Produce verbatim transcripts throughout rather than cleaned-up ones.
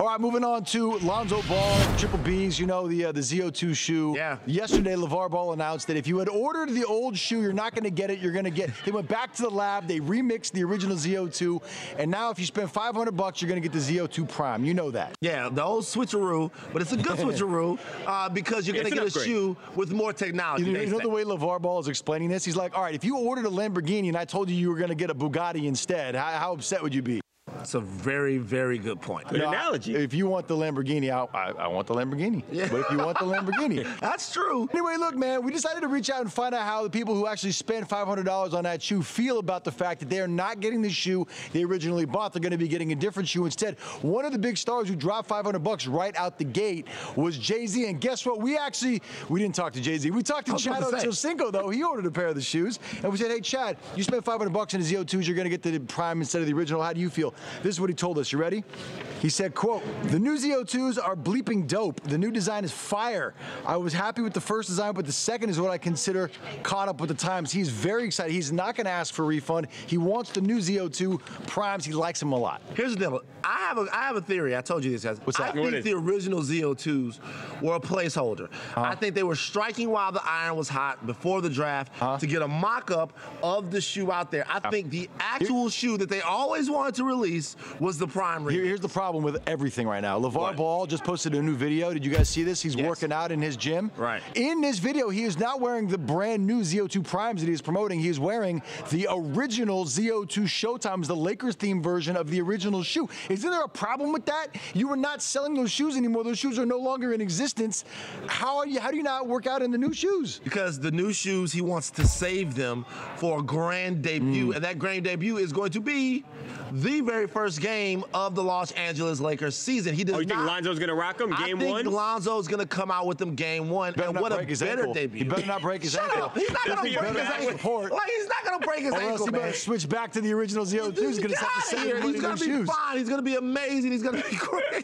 All right, moving on to Lonzo Ball, Triple B's, you know, the uh, the Z O two shoe. Yeah. Yesterday, LeVar Ball announced that if you had ordered the old shoe, you're not going to get it. You're going to get. They went back to the lab. They remixed the original Z O two, and now if you spend five hundred bucks, you're going to get the Z O two Prime. You know that. Yeah, the old switcheroo, but it's a good switcheroo uh, because you're Yeah, going to it's get an a upgrade. shoe with more technology. You know, they you know say. the way LeVar Ball is explaining this? He's like, all right, if you ordered a Lamborghini and I told you you were going to get a Bugatti instead, how, how upset would you be? That's a very, very good point. Good No, analogy. If you want the Lamborghini, I, I, I want the Lamborghini. Yeah. But if you want the Lamborghini. That's true. Anyway, look, man, we decided to reach out and find out how the people who actually spend five hundred dollars on that shoe feel about the fact that they are not getting the shoe they originally bought. They're going to be getting a different shoe instead. One of the big stars who dropped five hundred bucks right out the gate was Jay-Z. And guess what? We actually, we didn't talk to Jay-Z. We talked to I was Chad about to say. Ochocinco, though. He ordered a pair of the shoes. And we said, hey, Chad, you spent five hundred bucks on the Z O twos. You're going to get the Prime instead of the original. How do you feel? This is what he told us. You ready? He said, quote, the new Z O twos are bleeping dope. The new design is fire. I was happy with the first design, but the second is what I consider caught up with the times. He's very excited. He's not going to ask for a refund. He wants the new Z O two Primes. He likes them a lot. Here's the deal. I have a I have a theory. I told you this, guys. What's that? I What think is the it? original Z O twos were a placeholder. I think they were striking while the iron was hot before the draft Huh? to get a mock-up of the shoe out there. I think the actual shoe that they always wanted to release was the Prime Here- remix. here's the problem with everything right now. LeVar What? Ball just posted a new video. Did you guys see this? He's Yes. working out in his gym. Right. In this video, he is not wearing the brand new Z O two Primes that he is promoting. He is wearing the original Z O two Showtimes, the Lakers themed version of the original shoe. Isn't there a problem with that? You are not selling those shoes anymore. Those shoes are no longer in existence. How are you? How do you not work out in the new shoes? Because the new shoes, he wants to save them for a grand debut, Mm. and that grand debut is going to be the very first game of the Los Angeles Lakers season. He does Oh, you think not. Lonzo's gonna rock them game I think one? Lonzo's gonna come out with them game one, Better and not what a break his better ankle. debut. He better not break his Shut ankle. up. He's not gonna Does he break his better ankle. report? Like he's not gonna break his Or else ankle, he better man. switch back to the original Z O two. He's going to Get have outta to save here. money He's in gonna new be shoes. fine. He's gonna be amazing. He's gonna be great.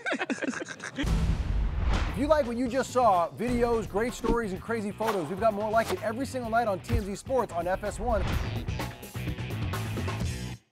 If you like what you just saw, videos, great stories, and crazy photos, we've got more like it every single night on T M Z Sports on F S one.